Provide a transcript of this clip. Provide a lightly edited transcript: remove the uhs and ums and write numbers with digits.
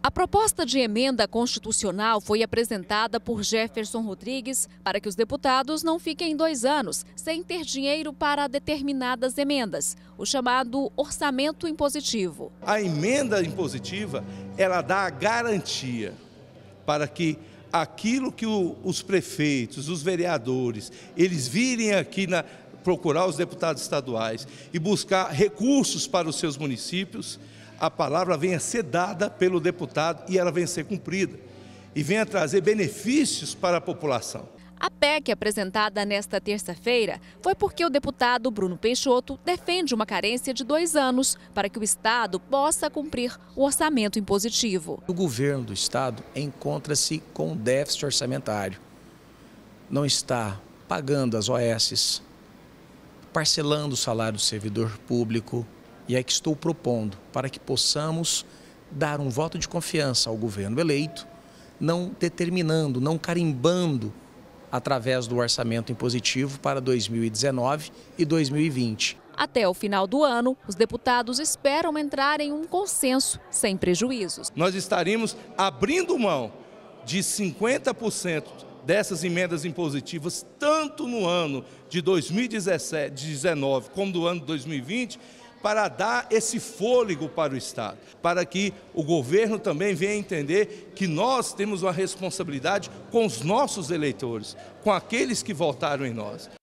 A proposta de emenda constitucional foi apresentada por Jefferson Rodrigues para que os deputados não fiquem 2 anos sem ter dinheiro para determinadas emendas, o chamado orçamento impositivo. A emenda impositiva, ela dá a garantia para que aquilo que os prefeitos, os vereadores, eles virem aqui procurar os deputados estaduais e buscar recursos para os seus municípios, a palavra venha ser dada pelo deputado e ela venha ser cumprida e venha trazer benefícios para a população. A PEC apresentada nesta terça-feira foi porque o deputado Bruno Peixoto defende uma carência de 2 anos para que o Estado possa cumprir o orçamento impositivo. O governo do Estado encontra-se com um déficit orçamentário. Não está pagando as OS, parcelando o salário do servidor público, e é que estou propondo para que possamos dar um voto de confiança ao governo eleito, não determinando, não carimbando através do orçamento impositivo para 2019 e 2020. Até o final do ano, os deputados esperam entrar em um consenso sem prejuízos. Nós estaríamos abrindo mão de 50% dessas emendas impositivas, tanto no ano de 2019 como do ano de 2020, para dar esse fôlego para o Estado, para que o governo também venha entender que nós temos uma responsabilidade com os nossos eleitores, com aqueles que votaram em nós.